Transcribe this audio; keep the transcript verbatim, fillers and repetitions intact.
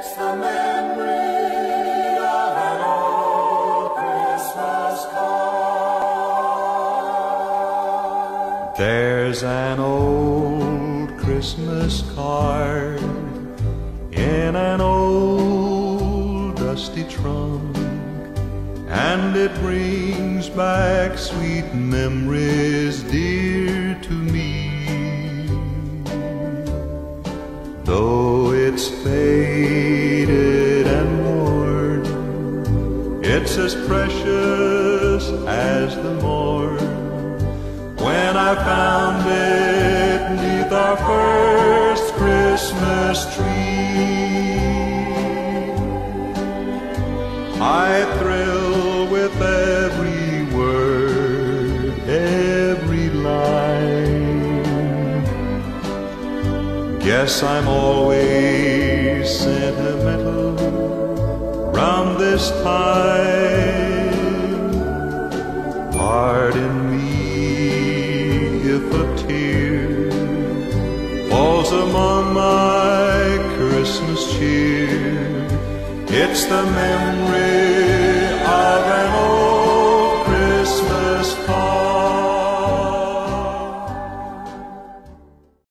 It's the memory of an old Christmas card. There's an old Christmas card in an old dusty trunk, and it brings back sweet memories dear to me. Though it's faded and worn, it's as precious as the morn when I found it 'neath our first Christmas tree. I thrill with every word, every line. Guess I'm always sentimental round this time. Pardon me if a tear falls among my Christmas cheer. It's the memory